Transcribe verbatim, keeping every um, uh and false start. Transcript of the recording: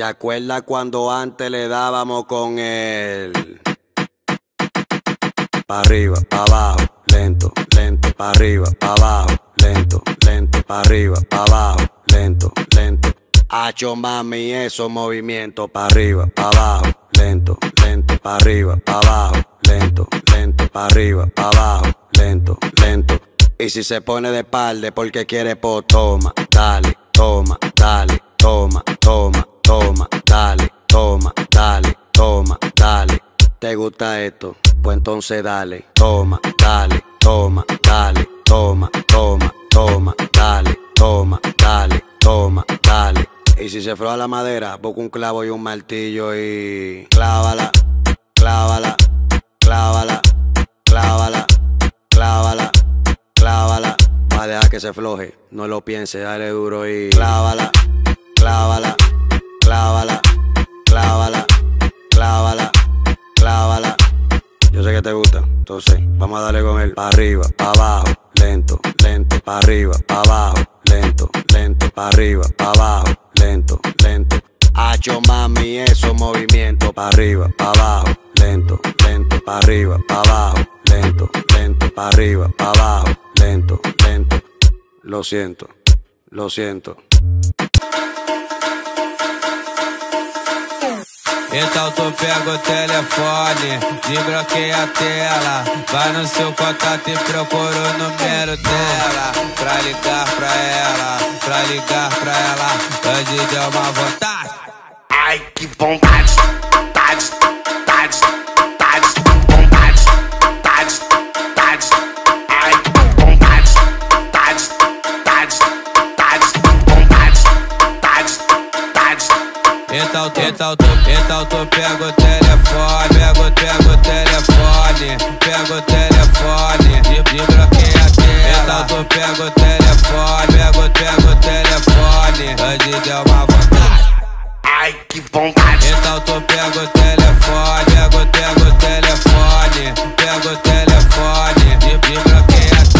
¿Te acuerdas cuando antes le dábamos con él? Pa' arriba, pa' abajo, lento, lento, pa' arriba, pa' abajo, lento, lento, pa' arriba, pa' abajo, lento, lento. Hacho mami, esos movimientos pa' arriba, pa' abajo, lento, lento, pa' arriba, pa' abajo, lento, lento, pa' arriba, pa' abajo, lento, lento. Y si se pone de espalda porque quiere, pues toma, dale, toma, dale, toma, toma, toma, dale, toma, dale, toma, dale. ¿Te gusta esto? Pues entonces dale, toma, dale, toma, dale, toma, toma, toma, dale, toma, dale, toma, dale. Y si se froa la madera, busca un clavo y un martillo y clávala, clávala, clávala, clávala, clávala, clávala. Va a dejar que se floje, no lo piense, dale duro y clávala, clávala, clávala, clávala, clávala, clávala. Yo sé que te gusta, entonces vamos a darle con él. Pa' arriba, pa' abajo, lento, lento, pa' arriba, pa' abajo, lento, lento, pa' arriba, pa' abajo, lento, lento. Hacho mami, esos movimientos pa' arriba, pa' abajo, lento, lento, pa' arriba, pa' abajo, lento, lento, pa' arriba, pa' abajo, lento, lento. Lo siento, lo siento. Então tu pega o telefone, desbloqueia a tela, vai no seu contato e procura o número dela, pra ligar pra ela, pra ligar pra ela, hoje deu uma vontade. Ai, que vontade, vontade, vontade, vontade, vontade, vontade, vontade. Ai, que vontade, vontade, vontade, vontade, vontade, vontade, vontade. Então tu, então tu, então tu pega o telefone, pega o, pega o telefone, pega o telefone, desbloqueia a tela. Então tu pega o telefone, pega o, pega o telefone, hoje deu uma vontade. Ai, que vontade. Então tu pega o telefone, pega o, pega o telefone, pega o telefone, desbloqueia a